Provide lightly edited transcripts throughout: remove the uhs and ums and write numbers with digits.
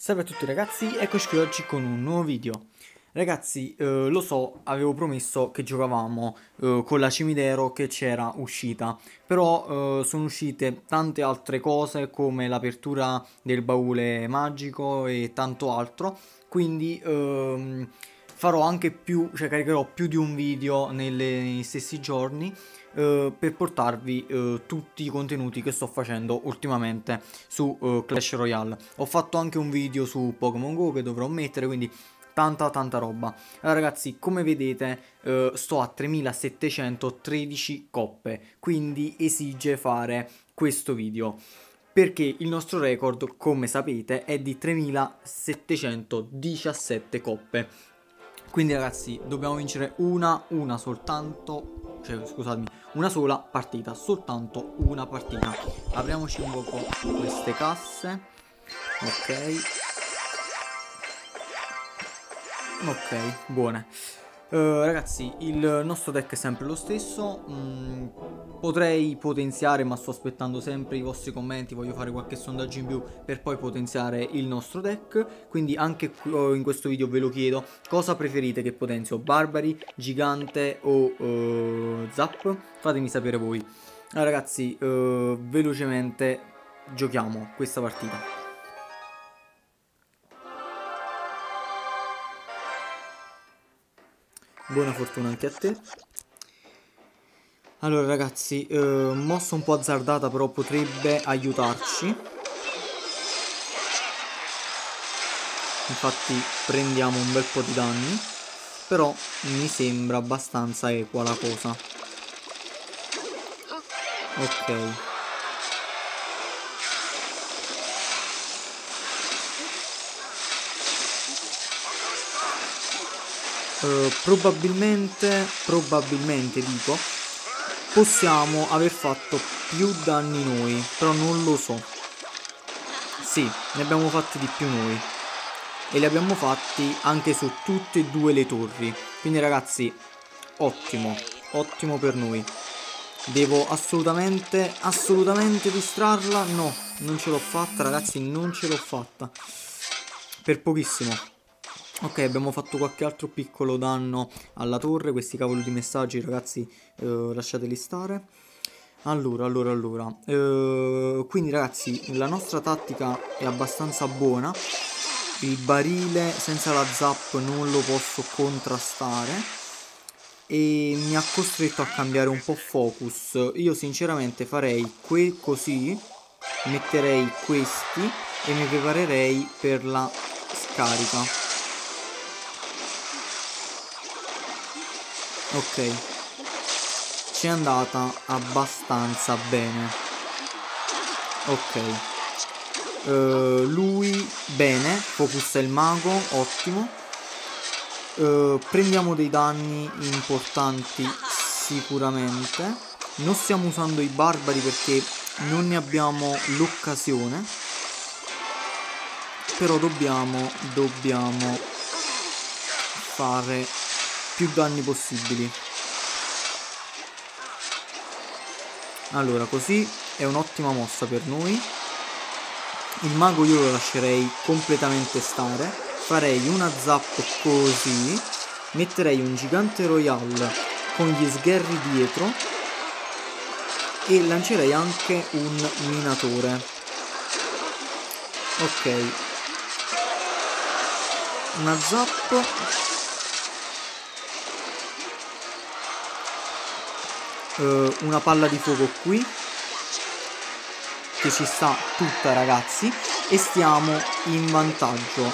Salve a tutti ragazzi, eccoci qui oggi con un nuovo video. Ragazzi, lo so, avevo promesso che giocavamo con la Cimitero che c'era uscita, però sono uscite tante altre cose come l'apertura del baule magico e tanto altro, quindi farò anche più, cioè caricherò più di un video nei stessi giorni per portarvi tutti i contenuti che sto facendo ultimamente su Clash Royale. Ho fatto anche un video su Pokémon Go che dovrò mettere, quindi tanta roba. Allora ragazzi, come vedete sto a 3713 coppe, quindi esige fare questo video. Perché il nostro record, come sapete, è di 3717 coppe. Quindi ragazzi, dobbiamo vincere una soltanto, cioè scusatemi, una sola partita, soltanto una partita. Apriamoci un po' queste casse. Ok, buone. Ragazzi, il nostro deck è sempre lo stesso. Potrei potenziare, ma sto aspettando sempre i vostri commenti. Voglio fare qualche sondaggio in più per poi potenziare il nostro deck. Quindi anche in questo video ve lo chiedo: cosa preferite che potenzio? Barbari, Gigante o Zap? Fatemi sapere voi. Allora ragazzi, velocemente giochiamo questa partita. Buona fortuna anche a te. Allora ragazzi, mossa un po' azzardata però potrebbe aiutarci. Infatti prendiamo un bel po' di danni, però mi sembra abbastanza equa la cosa. Ok. Probabilmente dico, possiamo aver fatto più danni noi, però non lo so. Sì, ne abbiamo fatti di più noi. E li abbiamo fatti anche su tutte e due le torri. Quindi ragazzi, ottimo, ottimo per noi. Devo assolutamente distrarla. No, non ce l'ho fatta ragazzi, non ce l'ho fatta. Per pochissimo. Ok, abbiamo fatto qualche altro piccolo danno alla torre. Questi cavoli di messaggi ragazzi, lasciateli stare. Allora. Quindi ragazzi, la nostra tattica è abbastanza buona. Il barile senza la zap non lo posso contrastare e mi ha costretto a cambiare un po' focus. Io sinceramente farei così, metterei questi e mi preparerei per la scarica. Ok, ci è andata abbastanza bene. Ok, lui bene, focussa il mago, ottimo. Prendiamo dei danni importanti sicuramente. Non stiamo usando i barbari perché non ne abbiamo l'occasione, però dobbiamo fare più danni possibili. Allora, così è un'ottima mossa per noi. Il mago io lo lascerei completamente stare. Farei una zap così. Metterei un gigante royale con gli sgherri dietro. E lancerei anche un minatore. Ok. Una zap. Una palla di fuoco qui che ci sta tutta ragazzi e stiamo in vantaggio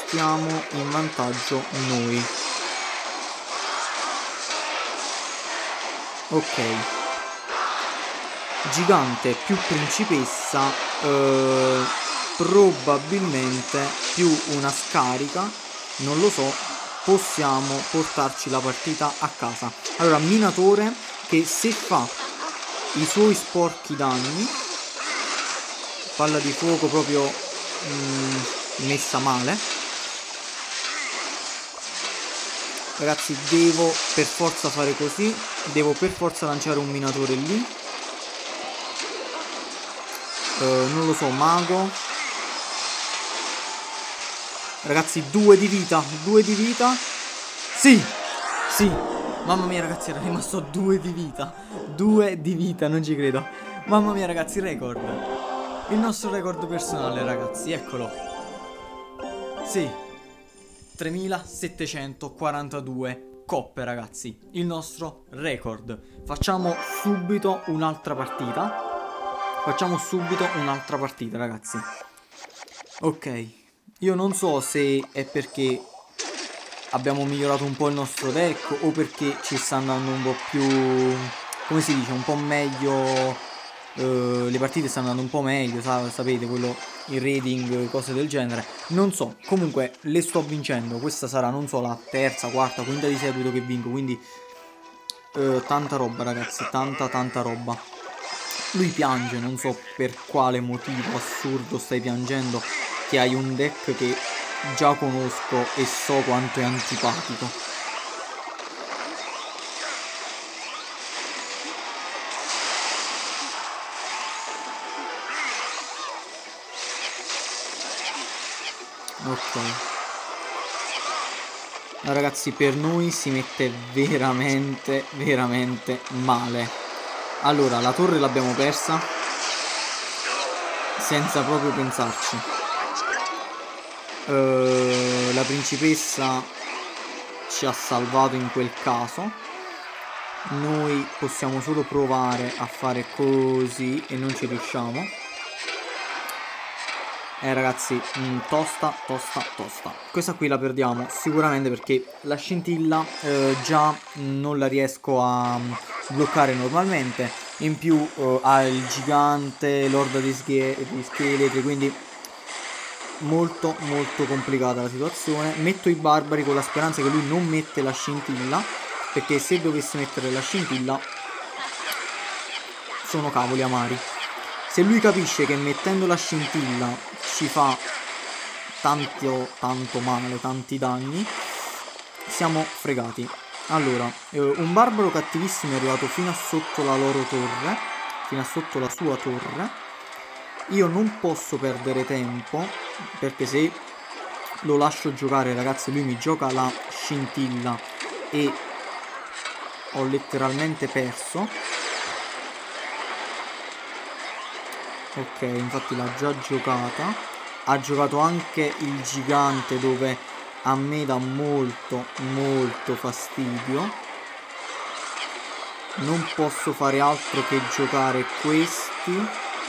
noi. Ok, gigante più principessa, probabilmente più una scarica, non lo so. Possiamo portarci la partita a casa. Allora, minatore che se fa i suoi sporchi danni, palla di fuoco proprio messa male. Ragazzi, devo per forza fare così, devo per forza lanciare un minatore lì. Non lo so, mago. Ragazzi, 2 di vita. 2 di vita. Sì. Sì. Mamma mia, ragazzi, era rimasto 2 di vita. 2 di vita, non ci credo. Mamma mia, ragazzi, record. Il nostro record personale, ragazzi, eccolo. Sì. 3742 coppe, ragazzi. Il nostro record. Facciamo subito un'altra partita. Ragazzi. Ok. Io non so se è perché abbiamo migliorato un po' il nostro deck o perché ci sta andando un po' più, come si dice, un po' meglio, le partite stanno andando un po' meglio, sapete, quello, il rating, cose del genere, non so, comunque le sto vincendo, questa sarà, non so, la terza, quarta, quinta di seguito che vinco, quindi tanta roba, ragazzi, tanta roba. Lui piange, non so per quale motivo assurdo stai piangendo, che hai un deck che già conosco e so quanto è antipatico. Ok. No, ragazzi, per noi si mette veramente male. Allora, la torre l'abbiamo persa senza proprio pensarci. La principessa ci ha salvato in quel caso. Noi possiamo solo provare a fare così e non ci riusciamo. Ragazzi, tosta. Questa qui la perdiamo sicuramente perché la scintilla già non la riesco a bloccare normalmente. In più ha il gigante, l'orda di scheletri, quindi molto complicata la situazione. Metto i barbari con la speranza che lui non mette la scintilla, perché se dovesse mettere la scintilla sono cavoli amari. Se lui capisce che mettendo la scintilla ci fa tanto male, tanti danni, siamo fregati. Allora, un barbaro cattivissimo è arrivato fino a sotto la loro torre, fino a sotto la sua torre. Io non posso perdere tempo, perché se lo lascio giocare, ragazzi, lui mi gioca la scintilla e ho letteralmente perso. Ok, infatti l'ha già giocata. Ha giocato anche il gigante, dove a me dà molto fastidio. Non posso fare altro che giocare questi.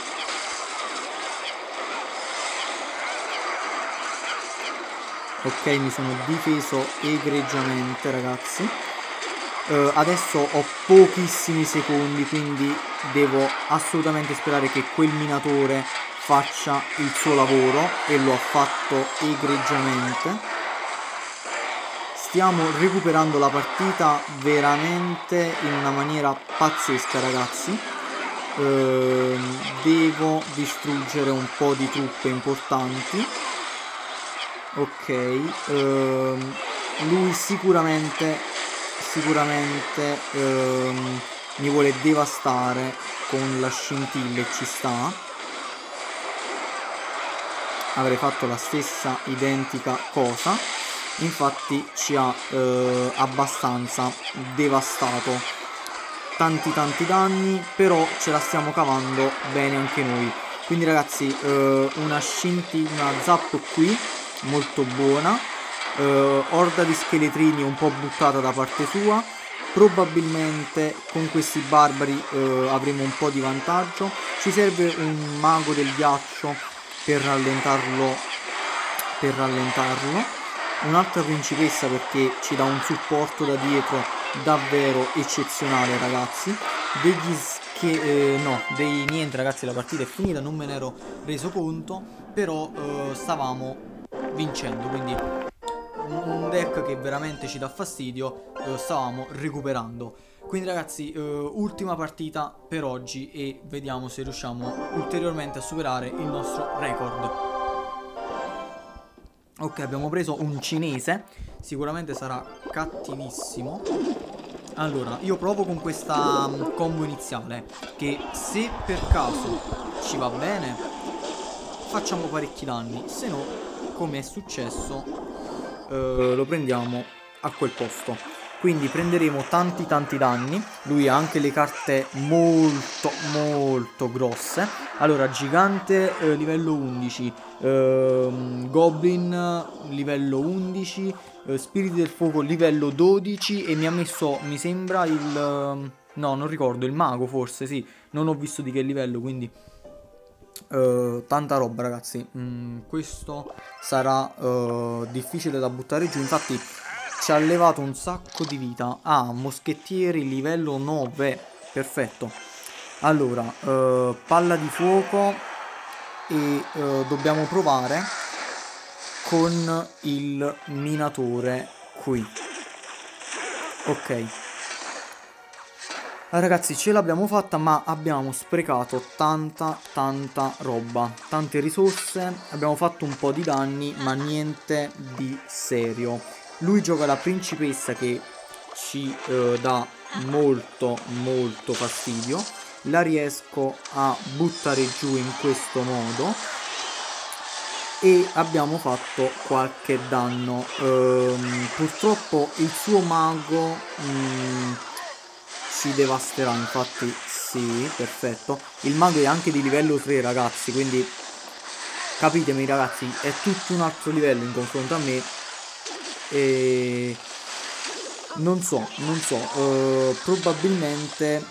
Ok, mi sono difeso egregiamente, ragazzi. Adesso ho pochissimi secondi, quindi devo assolutamente sperare che quel minatore faccia il suo lavoro, e lo ha fatto egregiamente. Stiamo recuperando la partita veramente in una maniera pazzesca, ragazzi. Devo distruggere un po' di truppe importanti. Ok, lui sicuramente mi vuole devastare con la scintilla e ci sta. Avrei fatto la stessa identica cosa, infatti ci ha abbastanza devastato, tanti danni, però ce la stiamo cavando bene anche noi. Quindi, ragazzi, una zap qui molto buona, orda di scheletrini un po' buttata da parte sua. Probabilmente con questi barbari avremo un po' di vantaggio. Ci serve un mago del ghiaccio per rallentarlo. Un'altra principessa, perché ci dà un supporto da dietro davvero eccezionale, ragazzi. Niente, ragazzi, la partita è finita, non me ne ero reso conto, però stavamo vincendo, quindi un deck che veramente ci dà fastidio, stavamo recuperando. Quindi, ragazzi, ultima partita per oggi e vediamo se riusciamo ulteriormente a superare il nostro record. Ok, abbiamo preso un cinese, sicuramente sarà cattivissimo. Allora, io provo con questa combo iniziale, che se per caso ci va bene facciamo parecchi danni, se no come è successo lo prendiamo a quel posto. Quindi prenderemo tanti danni. Lui ha anche le carte molto grosse. Allora, gigante livello 11, goblin livello 11, spiriti del fuoco livello 12 e mi ha messo, mi sembra il... no, non ricordo, il mago forse, sì. Non ho visto di che livello, quindi... tanta roba, ragazzi. Questo sarà difficile da buttare giù. Infatti ci ha levato un sacco di vita. Ah, moschettieri livello 9. Perfetto. Allora, palla di fuoco. E dobbiamo provare con il minatore qui. Ok. Ragazzi, ce l'abbiamo fatta, ma abbiamo sprecato tanta roba, tante risorse, abbiamo fatto un po' di danni, ma niente di serio. Lui gioca la principessa che ci dà molto fastidio. La riesco a buttare giù in questo modo e abbiamo fatto qualche danno. Purtroppo il suo mago... ci devasterà, infatti. Sì, perfetto. Il mago è anche di livello 3, ragazzi, quindi capitemi, ragazzi, è tutto un altro livello in confronto a me. E non so, probabilmente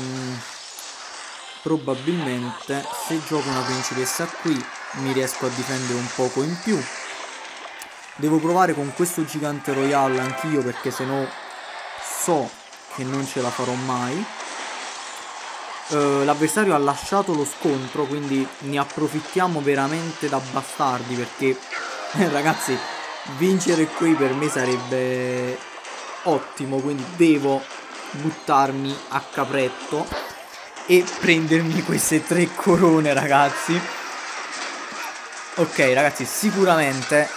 se gioco una principessa qui mi riesco a difendere un poco in più. Devo provare con questo gigante royale anch'io, perché se no so che non ce la farò mai. L'avversario ha lasciato lo scontro, quindi ne approfittiamo veramente da bastardi, perché ragazzi, vincere qui per me sarebbe ottimo, quindi devo buttarmi a capretto e prendermi queste 3 corone, ragazzi. Ok, ragazzi, sicuramente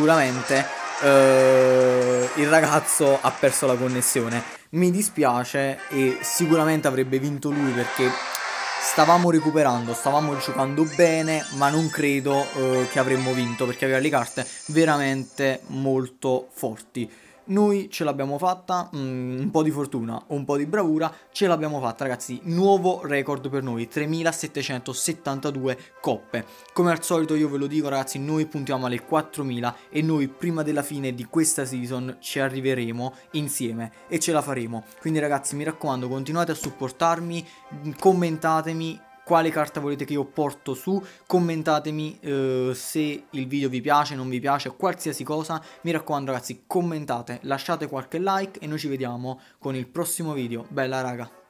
il ragazzo ha perso la connessione. Mi dispiace, e sicuramente avrebbe vinto lui, perché stavamo recuperando, stavamo giocando bene, ma non credo che avremmo vinto, perché aveva le carte veramente molto forti. Noi ce l'abbiamo fatta, un po' di fortuna, un po' di bravura, ce l'abbiamo fatta, ragazzi. Nuovo record per noi, 3772 coppe. Come al solito io ve lo dico, ragazzi, noi puntiamo alle 4000 e noi prima della fine di questa season ci arriveremo insieme e ce la faremo. Quindi, ragazzi, mi raccomando, continuate a supportarmi, commentatemi quale carta volete che io porto su, commentatemi se il video vi piace, non vi piace, qualsiasi cosa. Mi raccomando, ragazzi, commentate, lasciate qualche like e noi ci vediamo con il prossimo video. Bella, raga!